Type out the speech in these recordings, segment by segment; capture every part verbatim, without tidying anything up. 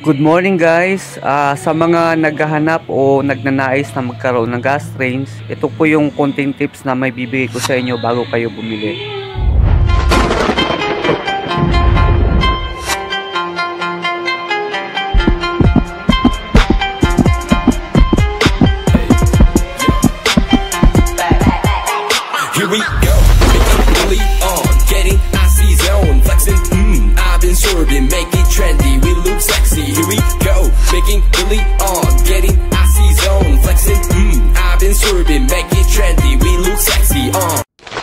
Good morning guys. Ah, sa mga naghahanap o nagnanais na magkaroon ng gas range, ito po yung konting tips na may bibigay ko sa inyo bago kayo bumili. Here we go, making really on, getting icy zone, flexing, mmm, I've been sorbing, make it trendy, we look sexy. Here we go, making really on, getting icy zone, flexing, mmm, I've been sorbing, make it trendy, we look sexy, on.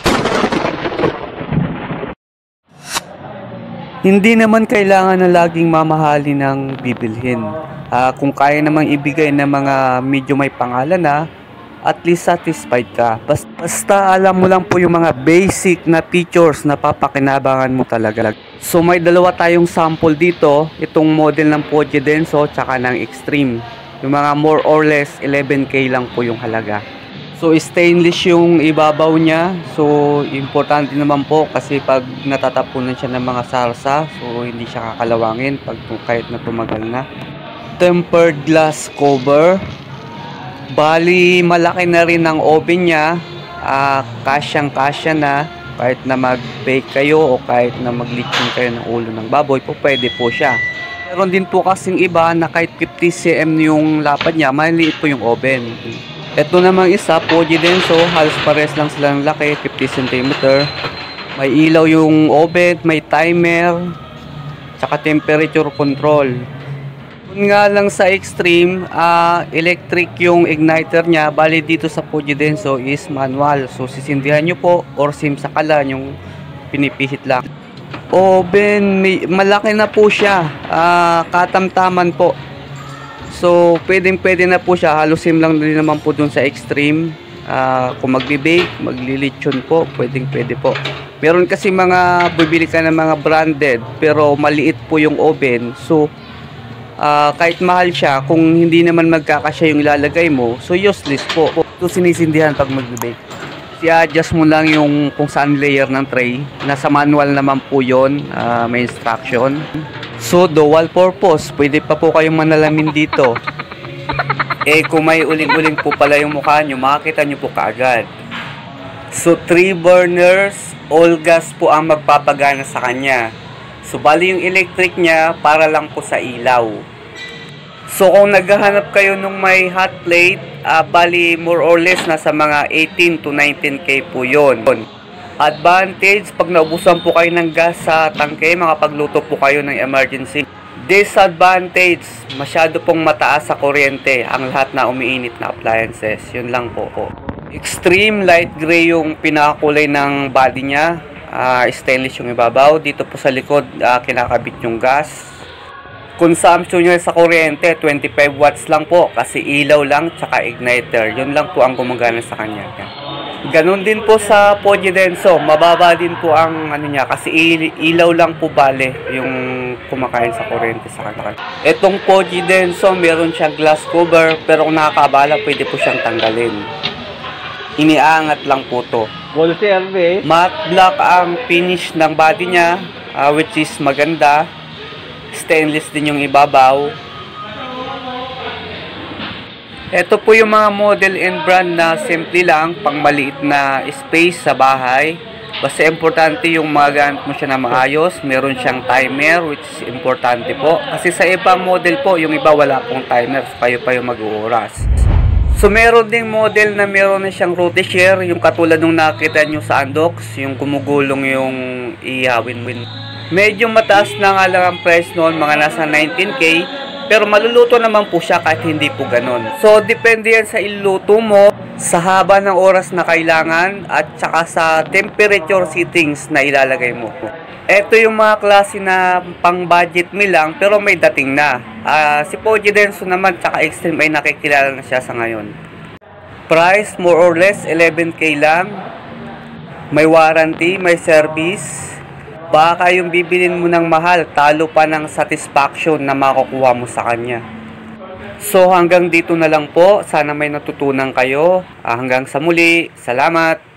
Hindi naman kailangan na laging mamahali ng bibilhin. Ah, kung kaya namang ibigay ng mga medyo may pangalan na, at least satisfied ka. Basta, basta alam mo lang po yung mga basic na features na papakinabangan mo talaga. So may dalawa tayong sample dito. Itong model ng Porsche Denso tsaka ng Extreme. Yung mga more or less eleven K lang po yung halaga. So stainless yung ibabaw niya. So importante naman po kasi pag natatapunan siya ng mga salsa, so hindi siya kakalawangin pag kahit na tumagal na. Tempered glass cover. Bali, malaki na rin ang oven niya. Uh, kasyang-kasya na. Kahit na mag-bake kayo o kahit na maglitsyon kayo ng ulo ng baboy, po pwede po siya. Meron din po kasing iba na kahit fifty centimeters yung lapad niya, maliit po yung oven. Ito namang isa, Porsche Denso, halos pares lang sila ng laki, fifty centimeters. May ilaw yung oven, may timer, tsaka temperature control. Kung nga lang sa Extreme, uh, electric yung igniter niya. Bali dito sa Porsche Denso is manual. So sisindihan nyo po or simsakalan yung pinipisit lang. Oven, may, malaki na po siya. Uh, katamtaman po. So pwedeng pwede na po siya. Halos sim lang din naman po dun sa Extreme. Uh, kung magbe-bake, maglilitsyon po, pwedeng pwede po. Meron kasi mga bibili ka ng mga branded pero maliit po yung oven. So Uh, kahit mahal siya, kung hindi naman magkakasya yung ilalagay mo, so useless po. Ito sinisindihan pag mag-bake. I-adjust mo lang yung kung saan layer ng tray. Nasa manual naman po yun, uh, may instruction. So dual purpose, pwede pa po kayong manalamin dito. Eh kung may uling-uling po pala yung mukha nyo, makikita nyo po kaagad. So three burners, all gas po ang magpapagana sa kanya. So bali yung electric niya para lang po sa ilaw. So kung naghahanap kayo nung may hot plate, uh, bali more or less nasa mga eighteen to nineteen K po yun. Advantage, pag naubusan po kayo ng gas sa tangke, makapagluto po kayo ng emergency. Disadvantage, masyado pong mataas sa kuryente ang lahat na umiinit na appliances. Yun lang po po. Extreme light gray yung pinakakulay ng body niya. Uh, stainless yung ibabaw. Dito po sa likod, uh, kinakabit yung gas. Consumption nyo sa kuryente, twenty-five watts lang po. Kasi ilaw lang, tsaka igniter. Yun lang po ang gumagana sa kanya. Ganon din po sa Porsche Denso. Mababa din po ang ano niya. Kasi ilaw lang po bale yung kumakain sa kuryente sa kanya. Etong Porsche Denso, meron siyang glass cover. Pero kung nakakabala, pwede po siyang tanggalin. Iniangat lang po to. Full service. Matte black ang finish ng body niya, uh, which is maganda. Stainless din yung ibabaw. Ito po yung mga model and brand na simple lang, pang maliit na space sa bahay. Basta importante yung magamit mo siya na maayos. Meron siyang timer, which is importante po. Kasi sa ibang model po, yung iba wala pong timer, so kayo pa yung mag-uuras. So meron ding model na meron na siyang rotate share, yung katulad nung nakita nyo sa Undox, yung gumugulong yung ihawin mo. Medyo mataas na nga lang ang price noon, mga nasa nineteen K, pero maluluto naman po siya kahit hindi po ganon. So depende yan sa iluto mo, sa haba ng oras na kailangan, at saka sa temperature settings na ilalagay mo. Ito yung mga klase na pang budget meal lang pero may dating na. Uh, si Porsche Denso naman tsaka Extreme ay nakikilala na siya sa ngayon. Price more or less eleven K lang. May warranty, may service. Baka yung bibilin mo ng mahal, talo pa ng satisfaction na makukuha mo sa kanya. So hanggang dito na lang po. Sana may natutunan kayo. Uh, hanggang sa muli. Salamat!